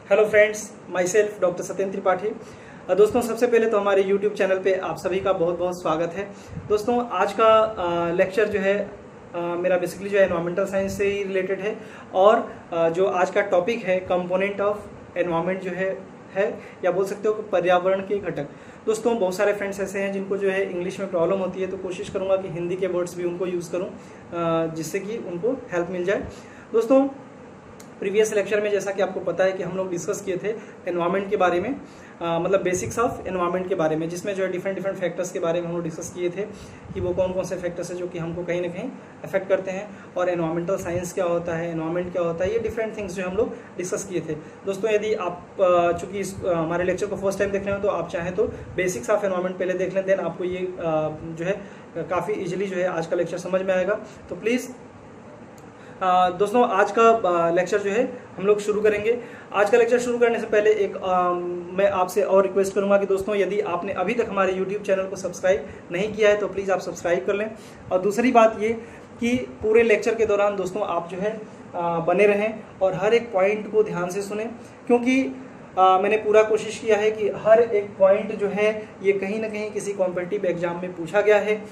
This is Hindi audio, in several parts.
Hello friends, myself doctor Satyendra Tripathi. दोस्तों, सबसे पहले तो हमारे यूट्यूब चैनल पे आप सभी का बहुत बहुत स्वागत है। दोस्तों, आज का लेक्चर जो है मेरा बेसिकली जो है एनवायरमेंटल साइंस से ही रिलेटेड है और जो आज का टॉपिक है कंपोनेंट ऑफ एनवायरमेंट जो है या बोल सकते हो कि पर्यावरण के घटक। दोस्तों, बहुत सारे फ्रेंड्स ऐसे हैं जिनको जो है इंग्लिश में प्रॉब्लम होती है, तो कोशिश करूंगा कि हिंदी के वर्ड्स भी उनको यूज़ करूं जिससे कि उनको हेल्प मिल जाए। दोस्तों, प्रीवियस लेक्चर में जैसा कि आपको पता है कि हम लोग डिस्कस किए थे एनवायरनमेंट के बारे में, मतलब बेसिक्स ऑफ एनवायरनमेंट के बारे में, जिसमें जो है डिफरेंट फैक्टर्स के बारे में हम लोग डिस्कस किए थे कि वो कौन कौन से फैक्टर्स हैं जो कि हमको कहीं ना कहीं अफेक्ट करते हैं और एनवायरमेंटल साइंस क्या होता है, एनवायरनमेंट क्या होता है, ये डिफरेंट थिंग्स जो हम लोग डिस्कस किए थे। दोस्तों, यदि आप चूंकि हमारे लेक्चर को फर्स्ट टाइम देख रहे हो तो आप चाहें तो बेसिक्स ऑफ एनवायरनमेंट पहले देख लें, देन आपको ये जो है काफ़ी ईजिली जो है आज का लेक्चर समझ में आएगा। तो प्लीज़ दोस्तों, आज का लेक्चर जो है हम लोग शुरू करेंगे। आज का लेक्चर शुरू करने से पहले एक मैं आपसे और रिक्वेस्ट करूंगा कि दोस्तों, यदि आपने अभी तक हमारे YouTube चैनल को सब्सक्राइब नहीं किया है तो प्लीज़ आप सब्सक्राइब कर लें। और दूसरी बात ये कि पूरे लेक्चर के दौरान दोस्तों आप जो है बने रहें और हर एक पॉइंट को ध्यान से सुने, क्योंकि मैंने पूरा कोशिश किया है कि हर एक पॉइंट जो है ये कहीं ना कहीं किसी कॉम्पिटिटिव एग्जाम में पूछा गया है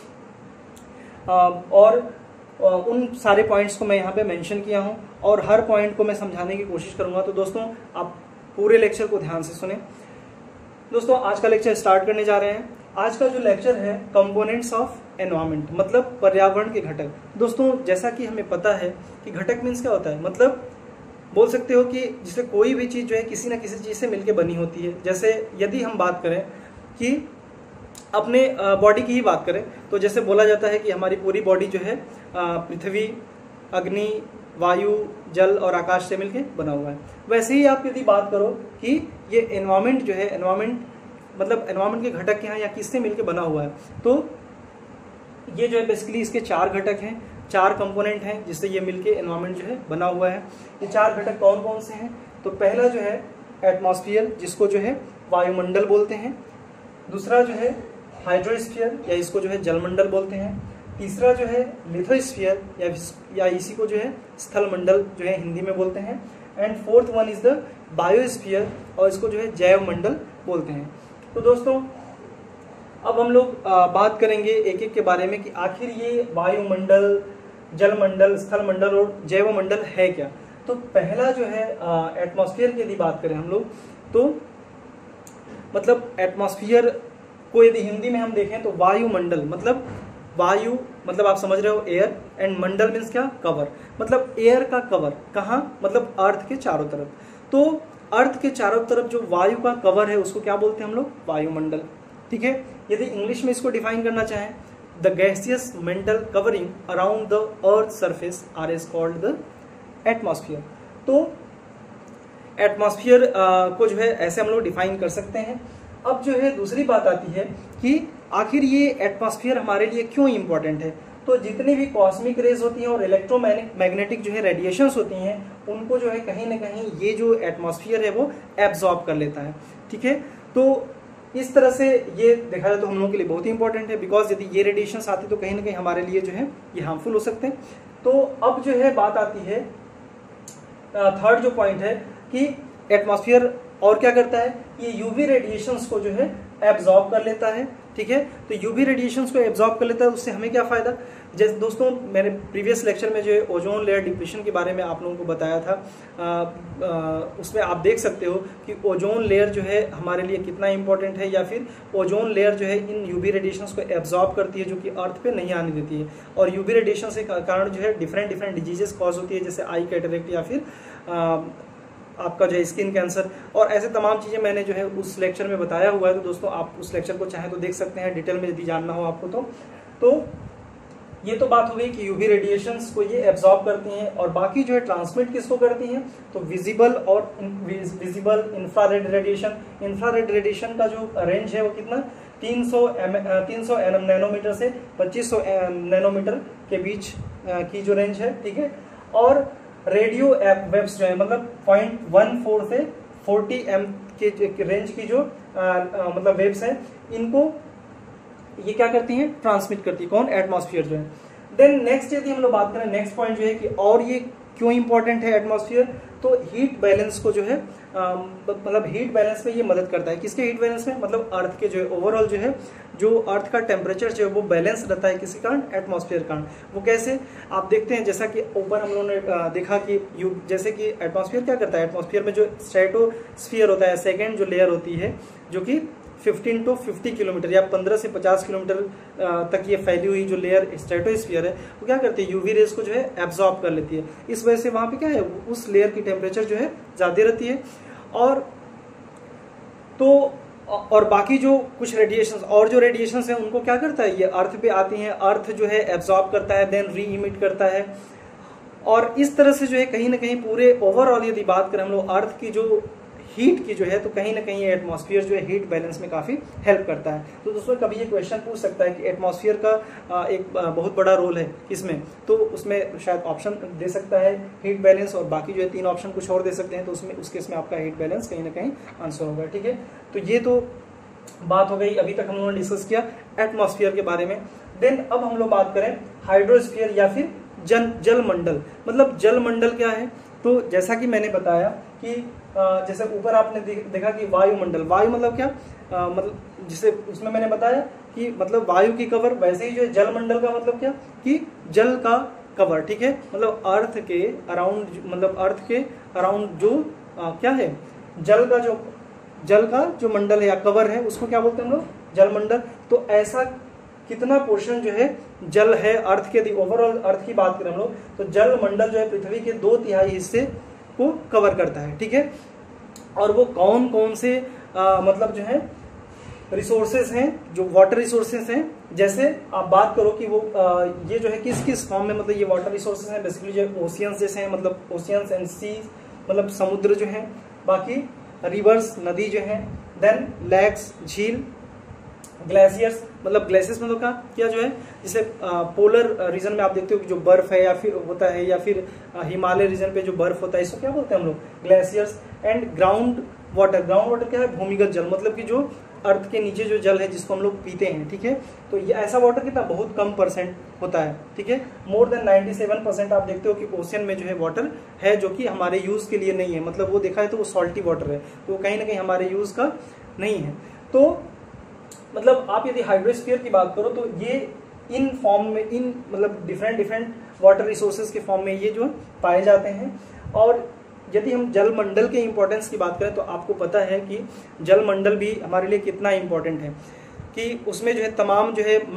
और उन सारे पॉइंट्स को मैं यहाँ पे मेंशन किया हूँ और हर पॉइंट को मैं समझाने की कोशिश करूंगा। तो दोस्तों, आप पूरे लेक्चर को ध्यान से सुने। दोस्तों, आज का लेक्चर स्टार्ट करने जा रहे हैं। आज का जो लेक्चर है कंपोनेंट्स ऑफ एनवायरनमेंट, मतलब पर्यावरण के घटक। दोस्तों, जैसा कि हमें पता है कि घटक मीन्स क्या होता है, मतलब बोल सकते हो कि जिससे कोई भी चीज़ जो है किसी न किसी चीज़ से मिलकर बनी होती है। जैसे यदि हम बात करें कि अपने बॉडी की ही बात करें तो जैसे बोला जाता है कि हमारी पूरी बॉडी जो है पृथ्वी, अग्नि, वायु, जल और आकाश से मिलके बना हुआ है। वैसे ही आप यदि बात करो कि ये एनवायरनमेंट जो है, एनवायरनमेंट मतलब एनवायरनमेंट के घटक क्या हैं या किससे मिलके बना हुआ है, तो ये जो है बेसिकली इसके 4 घटक हैं, 4 कंपोनेंट हैं जिससे ये मिलके एनवायरनमेंट जो है बना हुआ है। ये 4 घटक कौन कौन से हैं? तो पहला जो है एटमॉस्फेयर, जिसको जो है वायुमंडल बोलते हैं। दूसरा जो है हाइड्रोस्फीयर या इसको जो है जलमंडल बोलते हैं। तीसरा जो है लिथोस्फीयर या इसी को जो है स्थल मंडल जो है हिंदी में बोलते हैं। And fourth one is the biosphere और इसको जो है जैव मंडल बोलते हैं। तो दोस्तों, अब हम लोग बात करेंगे एक एक के बारे में कि आखिर ये वायुमंडल, जलमंडल, स्थल मंडल और जैव मंडल है क्या। तो पहला जो है एटमॉस्फेयर की यदि बात करें हम लोग, तो मतलब एटमॉस्फेयर को यदि हिंदी में हम देखें तो वायुमंडल मतलब वायु, मतलब आप समझ रहे हो एयर, एंड मंडल मीन्स क्या, कवर, मतलब एयर का कवर कहाँ, मतलब अर्थ के चारों तरफ। तो अर्थ के चारों तरफ जो वायु का कवर है उसको क्या बोलते हैं हम लोग, वायुमंडल। ठीक है, यदि इंग्लिश में इसको डिफाइन करना चाहें, the gaseous mantle covering around the earth surface are is called the atmosphere. तो एटमॉस्फेयर को जो है ऐसे हम लोग डिफाइन कर सकते हैं। अब जो है दूसरी बात आती है कि आखिर ये एटमॉस्फेयर हमारे लिए क्यों इंपॉर्टेंट है। तो जितनी भी कॉस्मिक रेज होती हैं और इलेक्ट्रोमैग्नेटिक जो है रेडिएशंस होती हैं, उनको जो है कहीं ना कहीं ये जो एटमॉस्फेयर है वो एब्जॉर्ब कर लेता है। ठीक है, तो इस तरह से ये देखा जाए तो हम लोगों के लिए बहुत ही इंपॉर्टेंट है, बिकॉज यदि ये रेडिएशंस आते तो कहीं ना कहीं हमारे लिए जो है ये हार्मफुल हो सकते हैं। तो अब जो है बात आती है थर्ड जो पॉइंट है कि एटमॉस्फेयर और क्या करता है, ये यूवी रेडिएशंस को जो है एब्जॉर्ब कर लेता है। ठीक है, तो यूवी रेडिएशंस को एब्जॉर्ब कर लेता है, उससे हमें क्या फायदा। जैसे दोस्तों, मैंने प्रीवियस लेक्चर में जो है ओजोन लेयर डिप्लीशन के बारे में आप लोगों को बताया था। उसमें आप देख सकते हो कि ओजोन लेयर जो है हमारे लिए कितना इंपॉर्टेंट है, या फिर ओजोन लेयर जो है इन यूवी रेडिएशंस को एब्जॉर्ब करती है जो कि अर्थ पे नहीं आने देती है। और यूवी रेडिएशन के कारण जो है डिफरेंट डिजीजेस कॉज होती है, जैसे आई कैटरेक्ट या फिर आपका जो है स्किन कैंसर, और ऐसे तमाम चीज़ें मैंने जो है उस लेक्चर में बताया हुआ है। तो दोस्तों, आप उस लेक्चर को चाहें तो देख सकते हैं डिटेल में यदि जानना हो आपको। तो ये तो बात हो गई कि यूवी रेडिएशंस को ये एब्जॉर्ब करती हैं, और बाकी जो है ट्रांसमिट किसको करती हैं, तो विजिबल और visible infrared radiation. Infrared radiation का जो रेंज है वो कितना, 300 नैनोमीटर से 2500 नैनोमीटर के बीच की जो रेंज है। ठीक है, और रेडियो वेव्स जो है मतलब 0.14 से 40 एम के रेंज की जो मतलब वेव्स है, इनको ये क्या करती हैं, ट्रांसमिट करती है। कौन, एटमॉस्फेयर जो है। देन नेक्स्ट यदि हम लोग बात करें, नेक्स्ट पॉइंट जो है कि और ये क्यों इंपॉर्टेंट है एटमॉस्फेयर, तो हीट बैलेंस को जो है मतलब हीट बैलेंस में ये मदद करता है। किसके हीट बैलेंस में, मतलब अर्थ के जो है ओवरऑल जो है जो अर्थ का टेम्परेचर जो है वो बैलेंस रहता है किसी कारण, एटमॉस्फेयर कारण। वो कैसे आप देखते हैं, जैसा कि ऊपर हम लोगों ने देखा कि जैसे कि एटमॉस्फेयर क्या करता है, एटमॉस्फेयर में जो स्ट्रेटोस्फीयर होता है, सेकेंड जो लेयर होती है जो कि 15 to 50 किलोमीटर या 15 से 50 किलोमीटर तक ये फैली हुई जो लेयर स्ट्रेटोस्फीयर है, वो क्या करती है, यूवी रेज को जो है एब्जॉर्ब कर लेती है। इस वजह से वहां पे क्या है, उस लेयर की टेम्परेचर जो है ज्यादा रहती है। और बाकी जो कुछ रेडिएशंस और जो रेडिएशंस हैं उनको क्या करता है, ये अर्थ पे आती हैं, अर्थ जो है एब्जॉर्ब करता है, देन री इमिट करता है। और इस तरह से जो है कहीं ना कहीं पूरे ओवरऑल यदि बात करें हम लोग अर्थ की जो हीट की जो है, तो कहीं ना कहीं एटमॉस्फेयर जो है हीट बैलेंस में काफी हेल्प करता है। तो दोस्तों कभी ये क्वेश्चन पूछ सकता है कि एटमॉस्फेयर का एक बहुत बड़ा रोल है इसमें, तो उसमें शायद ऑप्शन दे सकता है हीट बैलेंस, और बाकी जो है 3 ऑप्शन कुछ और दे सकते हैं, तो उसमें उस केस में आपका हीट बैलेंस कहीं ना कहीं आंसर होगा। ठीक है, तो ये तो बात हो गई, अभी तक हम लोगों ने डिस्कस किया एटमॉस्फेयर के बारे में। देन अब हम लोग बात करें हाइड्रोस्फीयर या फिर जल मंडल। मतलब जल मंडल क्या है, तो जैसा कि मैंने बताया कि जैसे ऊपर आपने देखा कि वायुमंडल, वायु मतलब क्या, मतलब जिसे उसमें मैंने बताया कि मतलब वायु की कवर, वैसे ही जो है जल मंडल का मतलब क्या कि जल का कवर। ठीक है, मतलब अर्थ के अराउंड, मतलब अर्थ के अराउंड जो क्या है, जल का जो मंडल है या कवर है, उसको क्या बोलते हैं हम लोग, जल मंडल। तो ऐसा कितना पोर्शन जो है जल है अर्थ के, ओवरऑल अर्थ की बात करें हम लोग, तो जल मंडल जो है पृथ्वी के 2/3 हिस्से को कवर करता है। ठीक है, और वो कौन कौन से मतलब जो है रिसोर्सेज हैं, जो वाटर रिसोर्सेज हैं। जैसे आप बात करो कि वो ये जो है किस किस फॉर्म में, मतलब ये वाटर रिसोर्सेज हैं बेसिकली जो ओशियंस जैसे हैं, मतलब ओशियंस एंड सीज, मतलब समुद्र जो है, बाकी रिवर्स नदी जो है, देन लेक्स झील, ग्लेशियर्स मतलब ग्लेशियर्स मतलब क्या जो है, जैसे पोलर रीजन में आप देखते हो कि जो बर्फ है या फिर होता है, या फिर हिमालय रीजन पे जो बर्फ होता है, इसको क्या बोलते हैं हम लोग, ग्लेशियर्स। एंड ग्राउंड वाटर क्या है, भूमिगत जल, मतलब कि जो अर्थ के नीचे जो जल है जिसको हम लोग पीते हैं। ठीक है, तो ये ऐसा वाटर कितना बहुत कम परसेंट होता है। ठीक है, मोर देन 97% आप देखते हो कि ओशियन में जो है वाटर है जो कि हमारे यूज के लिए नहीं है, मतलब वो देखा है तो वो सॉल्टी वाटर है, तो कहीं ना कहीं हमारे यूज का नहीं है। तो मतलब आप यदि हाइड्रोस्फीयर की बात करो तो ये इन फॉर्म में, इन मतलब डिफरेंट वाटर रिसोर्सेज के फॉर्म में ये जो पाए जाते हैं। और यदि हम जल मंडल के इंपॉर्टेंस की बात करें तो आपको पता है कि जल मंडल भी हमारे लिए कितना इंपॉर्टेंट है, कि उसमें जो है तमाम जो है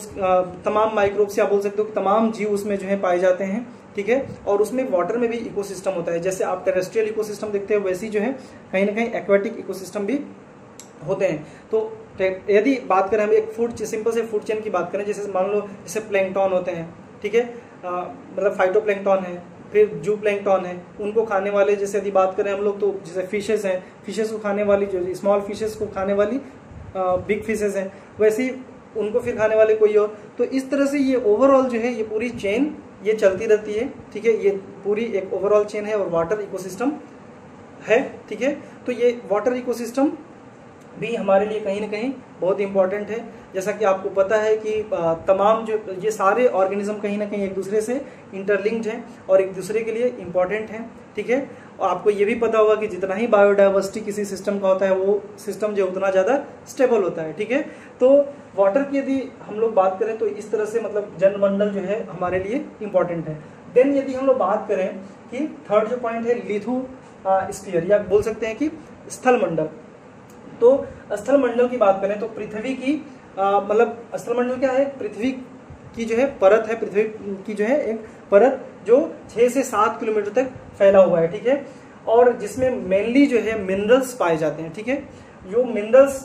माइक्रोब्स या बोल सकते हो कि तमाम जीव उसमें जो है पाए जाते हैं। ठीक है, और उसमें वाटर में भी इकोसिस्टम होता है, जैसे आप टेरेस्ट्रियल इकोसिस्टम देखते हैं वैसे ही जो है कहीं ना कहीं एक्वाटिक इकोसिस्टम भी होते हैं। तो यदि बात करें हम एक सिंपल से फूड चेन की बात करें, जैसे मान लो जैसे प्लैंकटन होते हैं, ठीक है, मतलब फाइटोप्लैंकटन है, फिर जू प्लैंकटन है, उनको खाने वाले, जैसे यदि बात करें हम लोग तो जैसे फिशेस हैं, फिशेस को खाने वाली जो स्मॉल फिशेस को खाने वाली बिग फिशेस हैं, वैसे ही उनको फिर खाने वाले कोई और। तो इस तरह से ये ओवरऑल जो है ये पूरी चेन ये चलती रहती है। ठीक है, ये पूरी एक ओवरऑल चेन है और वाटर इकोसिस्टम है। ठीक है, तो ये वाटर इकोसिस्टम भी हमारे लिए कहीं ना कहीं बहुत इंपॉर्टेंट है। जैसा कि आपको पता है कि तमाम जो ये सारे ऑर्गेनिज्म कहीं ना कहीं एक दूसरे से इंटरलिंक्ड हैं और एक दूसरे के लिए इंपॉर्टेंट हैं। ठीक है, और आपको ये भी पता होगा कि जितना ही बायोडाइवर्सिटी किसी सिस्टम का होता है वो सिस्टम जो उतना ज़्यादा स्टेबल होता है। ठीक है, तो वाटर की यदि हम लोग बात करें तो इस तरह से मतलब जलमंडल जो है हमारे लिए इंपॉर्टेंट है। देन यदि हम लोग बात करें कि थर्ड जो पॉइंट है लिथोस्फीयर, या बोल सकते हैं कि स्थल मंडल। तो स्थल मंडल की बात करें तो पृथ्वी की मतलब स्थल मंडल क्या है, पृथ्वी की जो है परत है, पृथ्वी की जो है एक परत जो 6 से 7 किलोमीटर तक फैला हुआ है। ठीक है, और जिसमें मेनली जो है मिनरल्स पाए जाते हैं। ठीक है, जो मिनरल्स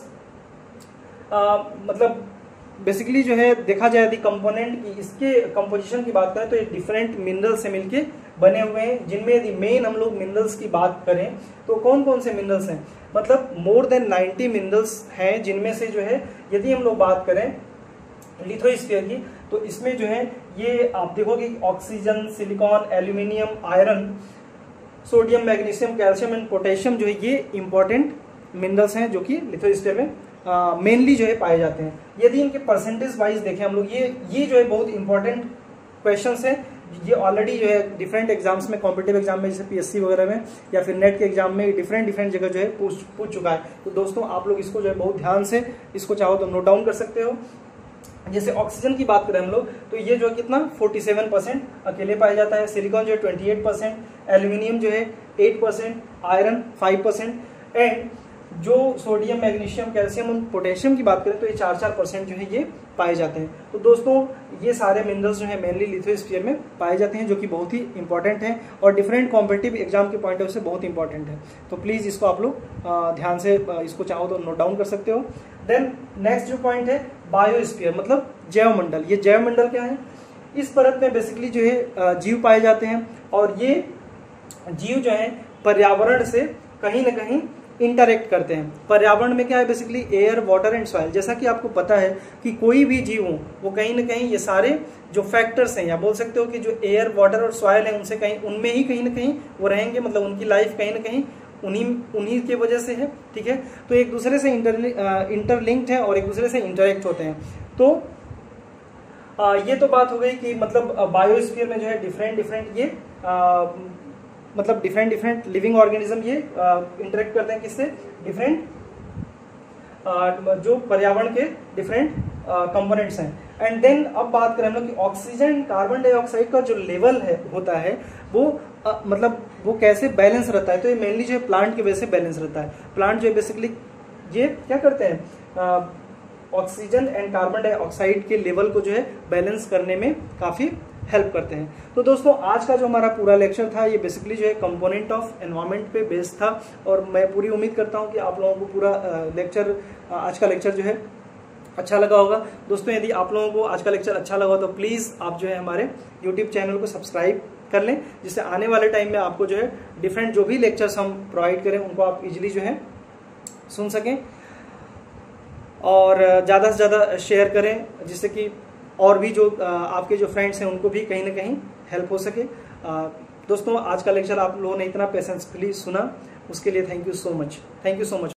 मतलब बेसिकली जो है देखा जाए यदि कंपोनेंट की इसके कंपोजिशन की बात करें तो ये डिफरेंट मिनरल्स से मिलके बने हुए हैं, जिनमें यदि मेन हम लोग मिनरल्स की बात करें तो कौन कौन से मिनरल्स हैं, मतलब मोर देन 90 मिनरल्स हैं, जिनमें से जो है यदि हम लोग बात करें लिथोस्फीयर की तो इसमें जो है ये आप देखोगे oxygen, silicon, aluminium, iron, sodium, magnesium, calcium and potassium जो है ये इंपॉर्टेंट मिनरल्स हैं जो कि लिथोस्फीयर में मेनली जो है पाए जाते हैं। यदि इनके परसेंटेज वाइज देखें हम लोग ये जो है बहुत इंपॉर्टेंट क्वेश्चन है ये ऑलरेडी जो है डिफरेंट एग्जाम्स में, कॉम्पिटिटिव एग्जाम में जैसे पीएससी वगैरह में या फिर नेट के एग्जाम में डिफरेंट जगह जो है पूछ चुका है। तो दोस्तों आप लोग इसको जो है बहुत ध्यान से इसको चाहो तो नोट डाउन कर सकते हो। जैसे ऑक्सीजन की बात करें हम लोग तो ये जो कितना 47% अकेले पाया जाता है, सिलिकॉन जो है 28%, एल्यूमिनियम जो है 8%, आयरन 5% एंड जो सोडियम, मैग्नीशियम, कैल्शियम और पोटेशियम की बात करें तो ये 4% जो है ये पाए जाते हैं। तो दोस्तों ये सारे मिनरल्स जो है मेनली लिथोस्फीयर में पाए जाते हैं, जो कि बहुत ही इंपॉर्टेंट है और डिफरेंट कॉम्पिटिटिव एग्जाम के पॉइंट ऑफ व्यू से बहुत इंपॉर्टेंट है। तो प्लीज इसको आप लोग ध्यान से इसको चाहो तो नोट डाउन कर सकते हो। देन नेक्स्ट जो पॉइंट है बायोस्फीयर, मतलब जैव मंडल। ये जैव मंडल क्या है? इस परत में बेसिकली जो है जीव पाए जाते हैं और ये जीव जो है पर्यावरण से कहीं ना कहीं इंटरेक्ट करते हैं। पर्यावरण में क्या है? Basically air, water and soil. जैसा कि आपको पता है कि कोई भी जीव हो वो कहीं ना कहीं ये सारे जो फैक्टर्स हैं, या बोल सकते हो कि जो एयर, वाटर और सॉइल है उनसे उनमें ही कहीं ना कहीं वो रहेंगे, मतलब उनकी लाइफ कहीं ना कहीं उन्हीं की वजह से है। ठीक है, तो एक दूसरे से इंटरलिंक्ड है और एक दूसरे से इंटरेक्ट होते हैं। तो ये तो बात हो गई कि मतलब बायोस्फीयर में जो है डिफरेंट ये मतलब डिफरेंट लिविंग ऑर्गेनिज्म ये इंटरेक्ट करते हैं किससे? डिफरेंट जो पर्यावरण के डिफरेंट कंपोनेंट्स हैं। एंड देन अब बात करें हम लोग कि ऑक्सीजन, कार्बन डाइऑक्साइड का जो लेवल है होता है वो मतलब वो कैसे बैलेंस रहता है? तो ये मेनली जो है प्लांट की वजह से बैलेंस रहता है। प्लांट जो है बेसिकली ये क्या करते हैं? ऑक्सीजन एंड कार्बन डाइऑक्साइड के लेवल को जो है बैलेंस करने में काफी हेल्प करते हैं। तो दोस्तों आज का जो हमारा पूरा लेक्चर था ये बेसिकली जो है कंपोनेंट ऑफ एनवायरनमेंट पे बेस्ड था और मैं पूरी उम्मीद करता हूँ कि आप लोगों को पूरा लेक्चर, आज का लेक्चर जो है अच्छा लगा होगा। दोस्तों यदि आप लोगों को आज का लेक्चर अच्छा लगा तो प्लीज आप जो है हमारे यूट्यूब चैनल को सब्सक्राइब कर लें, जिससे आने वाले टाइम में आपको जो है डिफरेंट जो भी लेक्चर्स हम प्रोवाइड करें उनको आप इजीली जो है सुन सकें और ज़्यादा से ज़्यादा शेयर करें, जिससे कि और भी जो आपके जो फ्रेंड्स हैं उनको भी कहीं ना कहीं हेल्प हो सके। दोस्तों आज का लेक्चर आप लोगों ने इतना पेशेंसफुली सुना उसके लिए थैंक यू सो मच।